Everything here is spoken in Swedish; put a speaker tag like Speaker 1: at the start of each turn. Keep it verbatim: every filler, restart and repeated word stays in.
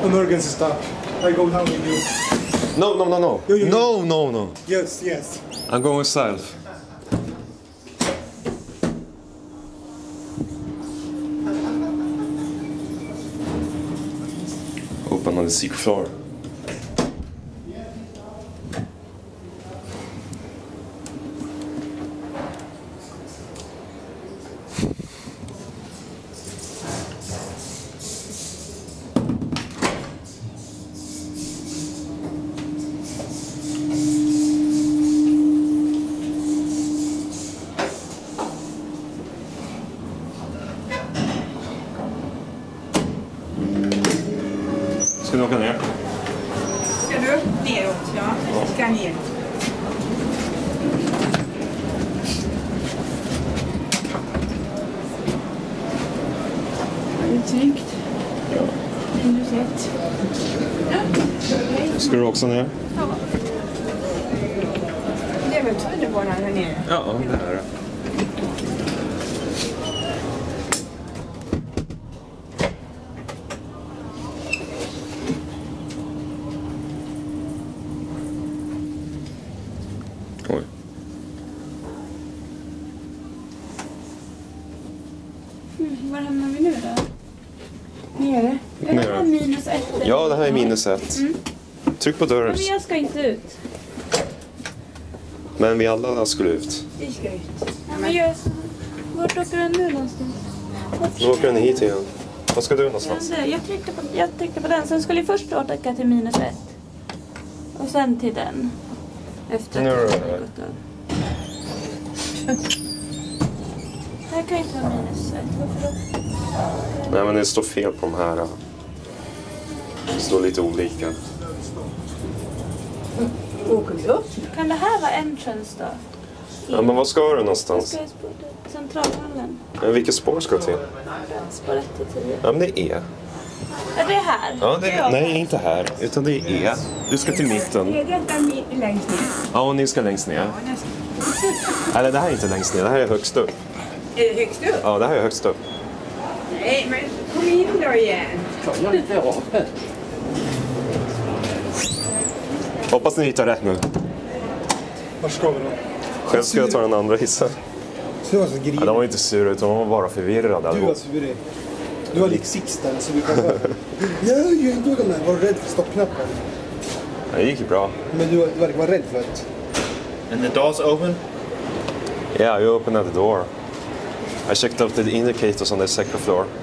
Speaker 1: emergency stop. I go down with you.
Speaker 2: No, no, no, no.
Speaker 1: You, you,
Speaker 2: no, no, no.
Speaker 1: Yes, yes.
Speaker 2: I'm going south. Open on the secret floor. Ska du åka ner?
Speaker 3: Ska du upp neråt? Ja, jag ska ner. Det är tryggt.
Speaker 2: Ja.
Speaker 3: Minus ett. Ja.
Speaker 2: Ska du också ner?
Speaker 3: Ja. Det är väl tunnelbanan här nere?
Speaker 2: Ja, det är det. Oj.
Speaker 3: Mm, var hamnar vi nu då? Nere? Är det här minus ett?
Speaker 2: Ja, det här är minus ett.
Speaker 3: Mm.
Speaker 2: Tryck på dörren.
Speaker 3: Men jag ska inte ut.
Speaker 2: Men vi alla skulle ut.
Speaker 3: Vi ska ut. Ja, men jag... Vart åker den nu någonstans?
Speaker 2: Nu åker den hit igen. Var ska du någonstans?
Speaker 3: Ja, jag, tryckte på, jag tryckte på den. Sen skulle jag först åka till minus ett. Och sen till den. Efter att
Speaker 2: Nu
Speaker 3: jag
Speaker 2: är
Speaker 3: hade
Speaker 2: det.
Speaker 3: gått av. Här kan inte vara minus ett. Varför då?
Speaker 2: Nej, men det står fel på de här. Det står lite olika.
Speaker 3: Åker vi upp? Kan det här vara entrance då?
Speaker 2: Ja, men vad ska du
Speaker 3: Jag
Speaker 2: någonstans?
Speaker 3: ska på centralhallen.
Speaker 2: Men vilket spår ska du till?
Speaker 3: Spår ett till tio.
Speaker 2: Ja, men det är E.
Speaker 3: Är det här?
Speaker 2: Ja, det är, nej, inte här. Utan det är E. Du ska till mitten.
Speaker 3: Är detta längst ner?
Speaker 2: Ja, och ni ska längst ner. Eller det här är inte längst ner. Det här är högst upp.
Speaker 3: Är det högst upp?
Speaker 2: Ja, det här är högst upp.
Speaker 3: Nej, men kom in då igen.
Speaker 2: Hoppas ni hittar rätt nu.
Speaker 1: Var ska vi då?
Speaker 2: Själv ska jag ta den andra hissen.
Speaker 1: Så var så grinig.
Speaker 2: Ja, de var inte sura utan de var bara förvirrade.
Speaker 1: Du var surrig. Du var lik Sixten så vi kan höra. Ja, jag tog den. Var du rädd för stoppknappen?
Speaker 2: Det gick ju bra.
Speaker 1: Men du, du verkar vara rädd för det.
Speaker 4: And the door's open?
Speaker 2: Yeah, you opened at the door. I checked out the indicators on the second floor.